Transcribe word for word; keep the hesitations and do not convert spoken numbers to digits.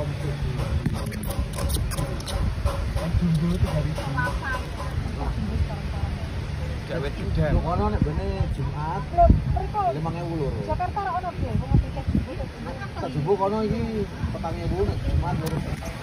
Jumbo itu dari Jawa Sudan. Lho kono nek bene Jumat lima ewu loro. Jakarta ora ono piye, wong tiket jumbo. Tak jumbo kono iki petang ewu nek Jumat loro.